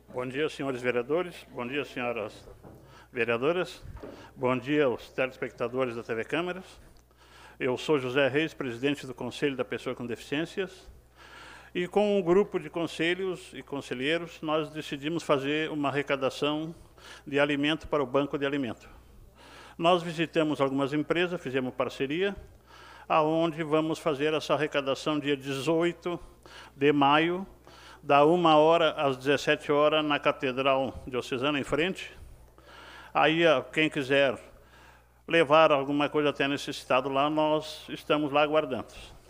Bom dia, senhores vereadores. Bom dia, senhoras vereadoras. Bom dia aos telespectadores da TV Câmeras. Eu sou José Reis, presidente do Conselho da Pessoa com Deficiências. E com um grupo de conselhos e conselheiros, nós decidimos fazer uma arrecadação de alimento para o Banco de Alimento. Nós visitamos algumas empresas, fizemos parceria, aonde vamos fazer essa arrecadação dia 18 de maio, da 1h às 17h, na Catedral Diocesana, em frente. Aí, quem quiser levar alguma coisa até necessitado lá, nós estamos lá aguardando.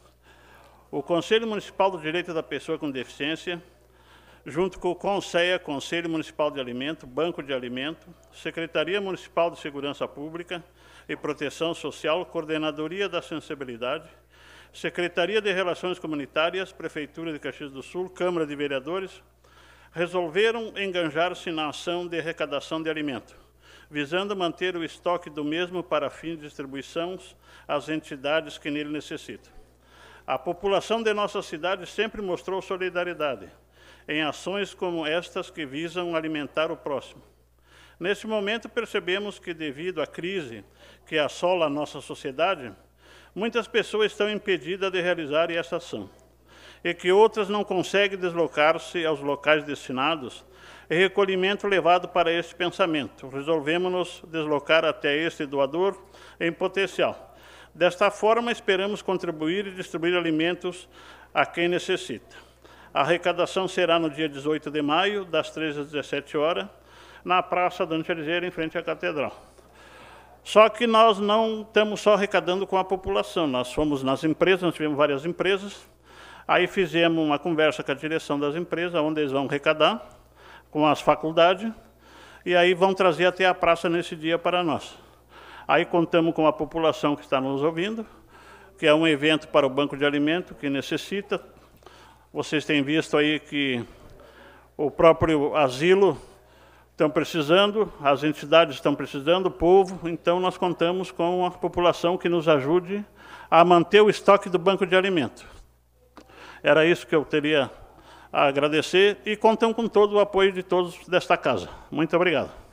O Conselho Municipal do Direito da Pessoa com Deficiência, junto com o CONSEA, Conselho Municipal de Alimento, Banco de Alimento, Secretaria Municipal de Segurança Pública e Proteção Social, Coordenadoria da Sensibilidade, Secretaria de Relações Comunitárias, Prefeitura de Caxias do Sul, Câmara de Vereadores, resolveram enganjar-se na ação de arrecadação de alimento, visando manter o estoque do mesmo para fim de distribuição às entidades que nele necessitam. A população de nossa cidade sempre mostrou solidariedade em ações como estas que visam alimentar o próximo. Neste momento, percebemos que, devido à crise que assola a nossa sociedade, muitas pessoas estão impedidas de realizar essa ação e que outras não conseguem deslocar-se aos locais destinados e recolhimento levado para este pensamento. Resolvemos nos deslocar até este doador em potencial. Desta forma, esperamos contribuir e distribuir alimentos a quem necessita. A arrecadação será no dia 18 de maio, das 13 às 17h, na Praça Dante Alighieri, em frente à Catedral. Só que nós não estamos só arrecadando com a população, nós fomos nas empresas, nós tivemos várias empresas, aí fizemos uma conversa com a direção das empresas, onde eles vão arrecadar, com as faculdades, e aí vão trazer até a praça nesse dia para nós. Aí contamos com a população que está nos ouvindo, que é um evento para o Banco de Alimento, que necessita. Vocês têm visto aí que o próprio asilo estão precisando, as entidades estão precisando, o povo, então nós contamos com a população que nos ajude a manter o estoque do Banco de Alimento. Era isso que eu teria a agradecer e contamos com todo o apoio de todos desta casa. Muito obrigado.